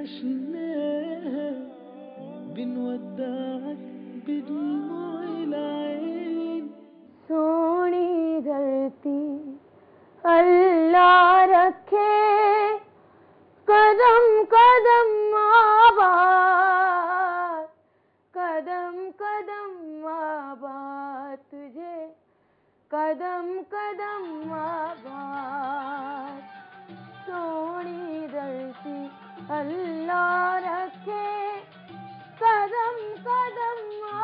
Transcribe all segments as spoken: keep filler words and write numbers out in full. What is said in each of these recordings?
عشناها بنودعك بدموع العين. सोनी धरती अल्लाह रखे कदम कदम आबाद, कदम कदम आबाद तुझे, कदम कदम आबाद. सोनी धरती अल्लाह रखे कदम कदम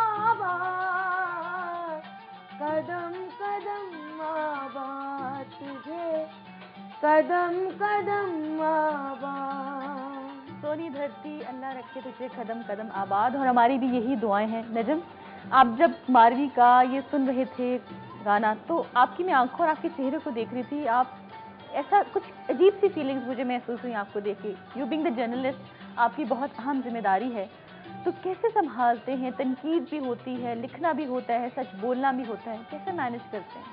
आबाद, कदम कदम आबाद तुझे, कदम कदम आबाद. सोनी धरती अल्लाह रखे तुझे कदम कदम आबाद. और हमारी भी यही दुआएं हैं. नजम, आप जब मारवी का ये सुन रहे थे गाना तो आपकी मैं आंखों और आपके चेहरे को देख रही थी, आप ऐसा कुछ अजीब सी फीलिंग्स मुझे महसूस हुई आपको देख के. यू बीइंग द जर्नलिस्ट, आपकी बहुत अहम जिम्मेदारी है, तो कैसे संभालते हैं? तनकीद भी होती है, लिखना भी होता है, सच बोलना भी होता है, कैसे मैनेज करते हैं?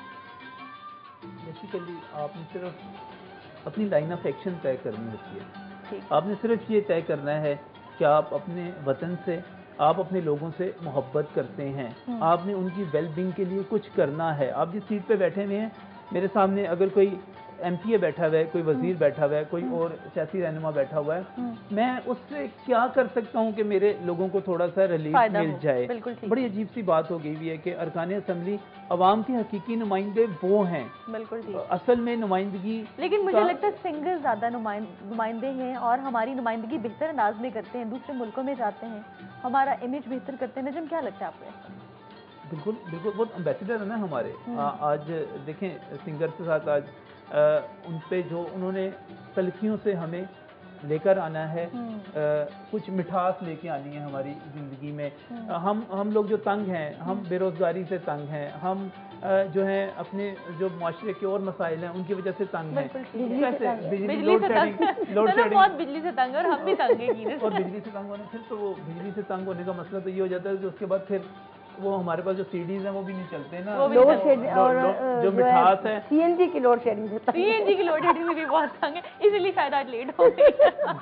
बेसिकली आपने सिर्फ अपनी लाइन ऑफ एक्शन तय करनी होती है. आपने सिर्फ ये तय करना है कि आप अपने वतन से, आप अपने लोगों से मोहब्बत करते हैं, आपने उनकी वेल बीइंग के लिए कुछ करना है. आप जिस सीट पे बैठे हुए हैं, मेरे सामने अगर कोई एमपीए बैठा हुआ है, कोई वजीर बैठा हुआ है, कोई और सियासी रहनुमा बैठा हुआ है, मैं उससे क्या कर सकता हूं कि मेरे लोगों को थोड़ा सा रिलीफ मिल जाए. बड़ी अजीब सी बात हो गई हुई है कि अरकान असम्बली अवाम के हकीकी नुमाइंदे वो हैं. बिल्कुल असल में नुमाइंदगी, लेकिन मुझे लगता है सिंगर ज्यादा नुमाइंदे हैं और हमारी नुमाइंदगी बेहतर अंदाज में करते हैं, दूसरे मुल्कों में जाते हैं, हमारा इमेज बेहतर करते हैं. नजम, क्या लगता है आपको? बिल्कुल बिल्कुल, बहुत एम्बेसडर है ना हमारे. आ, आज देखें सिंगर के साथ आज आ, उन पे जो उन्होंने तलखियों से हमें लेकर आना है, आ, कुछ मिठास लेके आनी है हमारी ज़िंदगी में. आ, हम हम लोग जो तंग हैं, हम बेरोज़गारी से तंग हैं, हम आ, जो हैं अपने जो माशरे के और मसाइल हैं उनकी वजह से तंग हैं. कैसे बिजली लोड शेडिंग लोड शेडिंग बहुत बिजली से तंग और हम भी तंग हैं. और बिजली से तंग होने फिर तो वो बिजली से तंग होने का मसला तो ये हो जाता है कि उसके बाद फिर वो हमारे पास जो सीडीज हैं वो भी नहीं चलते ना. लोड शेडिंग और जो मिठास है, सीएनजी की लोड शेडिंग से सीएनजी की लोड शेडिंग से भी बहुत तंग है, इसीलिए शायद आज लेट हो गई.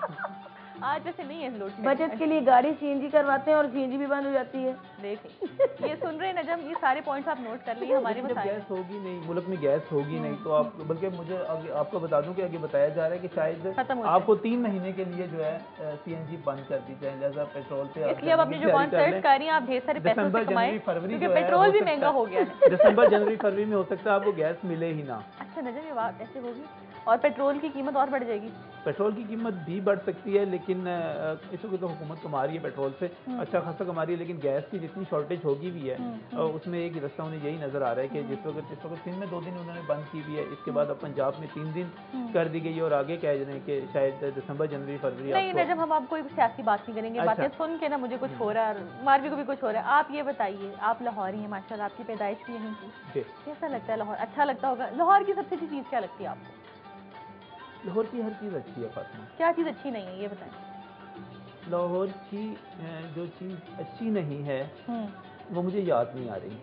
आज जैसे नहीं है लोड शेडिंग. बचत के लिए गाड़ी सीएनजी करवाते हैं और सीएनजी भी बंद हो जाती है. देखिए, ये सुन रहे नजम, ये सारे पॉइंट्स आप नोट कर लीजिए. हमारे जब गैस होगी नहीं, मुल्क में गैस होगी नहीं तो आप, बल्कि मुझे आगे आपको बता दूं कि आगे बताया जा रहा है कि शायद आपको तीन महीने के लिए जो है सीएनजी बंद कर दी जाए, जैसा पेट्रोल से. इसलिए अब अपनी जो कॉन्सर्ट कर रही हैं आप ढेर सारे पैसे कमाएं, क्योंकि पेट्रोल भी महंगा हो गया है. दिसंबर जनवरी फरवरी में हो सकता है आपको गैस मिले ही ना. अच्छा नजम, ये बात ऐसे होगी और पेट्रोल की कीमत और बढ़ जाएगी? पेट्रोल की कीमत भी बढ़ सकती है, लेकिन इस वक्त तो हुकूमत कमा रही है पेट्रोल से, अच्छा खासा कमा रही है, लेकिन गैस की जितनी शॉर्टेज होगी भी है उसमें एक रास्ता उन्हें यही नजर आ रहा है कि जिस वक्त इस वक्त सिंध में दो दिन उन्होंने बंद की भी है, इसके बाद अब पंजाब में तीन दिन कर दी गई है और आगे कह रहे हैं कि शायद दिसंबर जनवरी फरवरी. नहीं नजम, हम आप कोई सियासी बात नहीं करेंगे. बातें सुन के ना मुझे कुछ हो रहा है, मारवी को भी कुछ हो रहा है. आप ये बताइए, आप लाहौरी हैं माशाल्लाह, आपकी पैदाइश भी यहीं की, कैसा लगता है लाहौर? अच्छा लगता होगा. लाहौर की सबसे अच्छी चीज़ क्या लगती है आपको? लाहौर की हर चीज़ अच्छी है फातिमा. क्या चीज़ अच्छी नहीं है ये बताएं? लाहौर की जो चीज़ अच्छी नहीं है वो मुझे याद नहीं आ रही.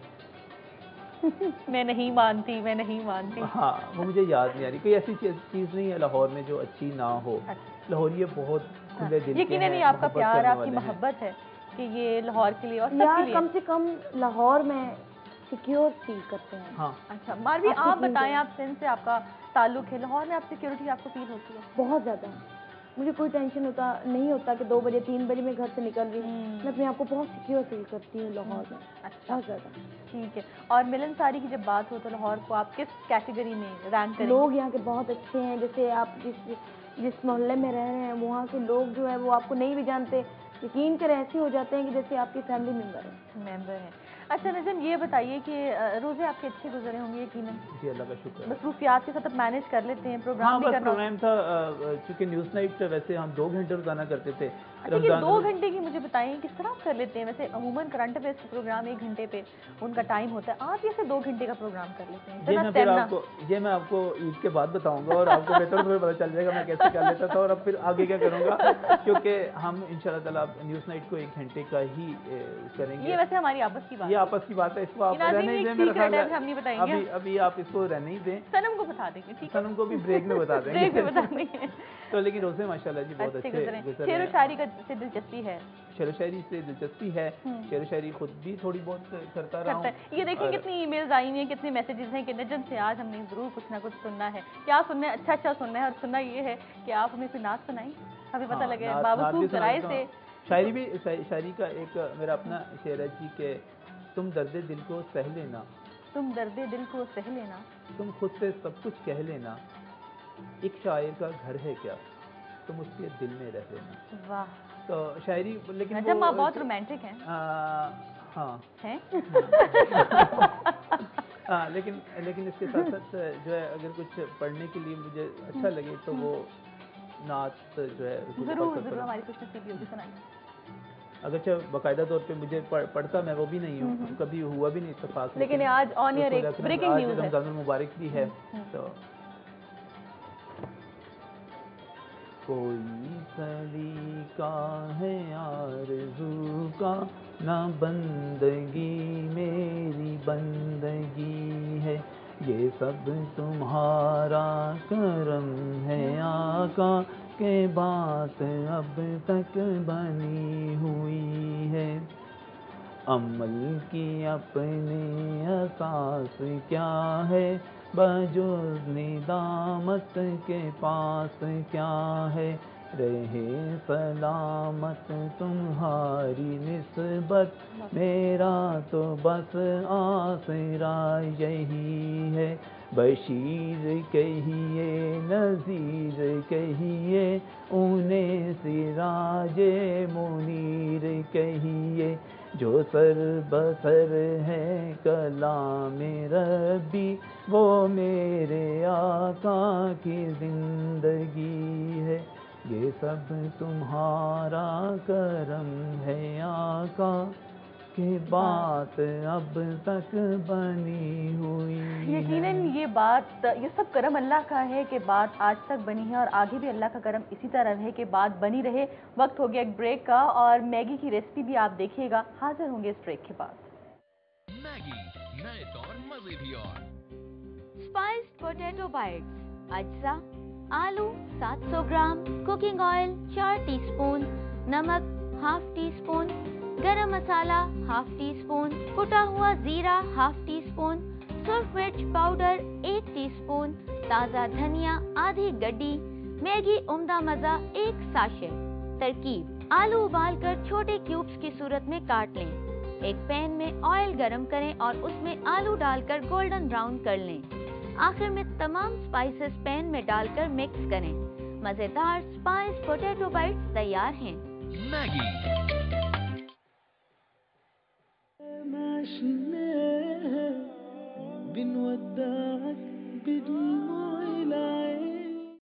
मैं नहीं मानती, मैं नहीं मानती. हाँ, वो मुझे याद नहीं आ रही. कोई ऐसी चीज़ नहीं है लाहौर में जो अच्छी ना हो. लाहौरी बहुत खुले दिल के हैं. यकीनन ही आपका प्यार, आपकी मोहब्बत है कि ये लाहौर के लिए और सबके लिए. कम से कम लाहौर में सिक्योर फील करते हैं. हाँ. अच्छा मारवी, आप बताएं, आप सिंध से आपका ताल्लुक है, लाहौर में आप सिक्योरिटी आपको फील होती है? बहुत ज़्यादा. मुझे कोई टेंशन होता नहीं होता कि दो बजे तीन बजे मैं घर से निकल रही हूँ. मैं अपने आप को बहुत सिक्योर फील करती हूँ लाहौर में. अच्छा, बहुत ज़्यादा. ठीक है. और मिलनसारी की जब बात हो तो लाहौर को आप किस कैटेगरी में रैंक करेंगे? लोग यहाँ के बहुत अच्छे हैं. जैसे आप जिस जिस मोहल्ले में रह रहे हैं वहाँ के लोग जो है वो आपको नहीं भी जानते, यकीन करें ऐसे हो जाते हैं कि जैसे आपकी फैमिली मेम्बर है. मेंबर है. अच्छा नजम, ये बताइए कि रोजे आपके अच्छे गुजरे होंगे यकीनन? जी अल्लाह का शुक्र है. मसरूफियात के साथ आप मैनेज कर लेते हैं? प्रोग्राम हाँ, भी करना प्रोग्राम था क्योंकि न्यूज़ नाइट वैसे हम दो घंटे रोजाना करते थे. अच्छा, कि दो घंटे की मुझे बताइए किस तरह आप कर लेते हैं? वैसे अमूमन करंट अफेयर्स का प्रोग्राम एक घंटे पे उनका टाइम होता है, आप ऐसे दो घंटे का प्रोग्राम कर लेते हैं? ये मैं फिर आपको ये मैं आपको ईद के बाद बताऊंगा और आपको बेहतर से पता चल जाएगा मैं कैसे कर लेता था और अब फिर आगे क्या करूंगा, क्योंकि हम इंशाल्लाह ताला न्यूज़ नाइट को एक घंटे का ही करेंगे. ये वैसे हमारी आपस की बात ये आपस की बात है, इसको आप नाज़रीन, रहने ही एक दें। मेरा ख्याल secret है, हम नहीं है बताएंगे। अभी अभी आप इसको रहने ही दें। सनम को बता देंगे, ठीक है? सनम को भी ब्रेक में बता देंगे। ब्रेक में बता देंगे। तो लेकिन रोज़े माशाल्लाह जी बहुत अच्छे अच्छे गुजरे। गुजर शेर रहे व हैं। शायरी का से दिलचस्पी है। शेर व शायरी से दिलचस्पी है, हम्म। शेर व शायरी खुद भी थोड़ी बहुत करता रहा करता हूँ। है। ये देखिए और- कितनी ईमेल्स आई हुई हैं, कितने मैसेजेस हैं कि नजम से आज हमने ज़रूर कुछ ना कुछ सुनना है। क्या सुनना है? अच्छा अच्छा सुनना है। और सुनना ये है कि आप हमें कोई नाच सुनाई, हमें पता हाँ, लगे नात- नात भी बाबूसूफ सराय सुनाता से। हूँ। शायरी भी शाय- शायरी का एक मेरा अपना शेर है जी के तुम दर्दे दिल को सह लेना, तुम दर्दे दिल को सह लेना, तुम खुद से सब कुछ कह लेना, एक शायर का घर है क्या, तुम उसके दिल में रह लेना। वाह, तो शायरी लेकिन नजम वो- आप बहुत रोमांटिक हैं। आ, हाँ हैं? हाँ, लेकिन लेकिन इसके साथ साथ जो है अगर कुछ पढ़ने के लिए मुझे अच्छा लगे तो वो नात जो है रसूल पाक जरूर सल्लल्लाहु जरूर, अलैहि हमारी कुछ नसीबी होगी, सुनाइए। वसल्लम- अगरचे बाकायदा तौर पे मुझे पढ़, पढ़ता मैं वो भी नहीं हूँ, कभी हुआ भी नहीं इत्तेफाक। लेकिन आज ऑन एयर एक ब्रेकिंग न्यूज़ है। रमजानुल मुबारक भी है। तो कोई सलीका है आरज़ू का, ना बंदगी मेरी बंदगी है, ये सब तुम्हारा करम है आका, के बात अब तक बनी हुई है। अमल की अपने असास क्या है, बजुज़ निदामत के पास क्या है, रहे सलामत तुम्हारी निस्बत, मेरा तो बस आसरा यही है। बशीर कहिए नज़ीर कहिए, उन्हें सिराजे मुनीर कहिए, जो सर बसर है कलाम रब्बी, वो मेरे आका की जिंदगी है, ये सब तुम्हारा करम है आका, की बात अब तक बनी हुई है। यकीनन ये बात, ये सब करम अल्लाह का है कि बात आज तक बनी है और आगे भी अल्लाह का करम इसी तरह रहे कि बात बनी रहे। वक्त हो गया एक ब्रेक का और मैगी की रेसिपी भी आप देखिएगा, हाजिर होंगे इस ब्रेक के बाद। मैगी नए तौर मजे भी और। स्पाइस्ड पोटैटो बाइट्स, अज्जा आलू सात सौ ग्राम, कुकिंग ऑयल चार टीस्पून, नमक half teaspoon, garam masala half tea spoon, कुटा हुआ जीरा हाफ टी स्पून, सुर्ख मिर्च पाउडर एक टीस्पून, ताज़ा धनिया आधी गड्डी, मैगी उम्दा मज़ा एक साशे। तरकीब: आलू उबालकर छोटे क्यूब्स की सूरत में काट लें। एक पैन में ऑयल गरम करें और उसमें आलू डालकर गोल्डन ब्राउन कर लें। आखिर में तमाम स्पाइसेस पैन में डालकर मिक्स करें। मजेदार स्पाइस पोटैटो बाइट्स तैयार हैं। मैगी ماشي بنودعك بدموع العين.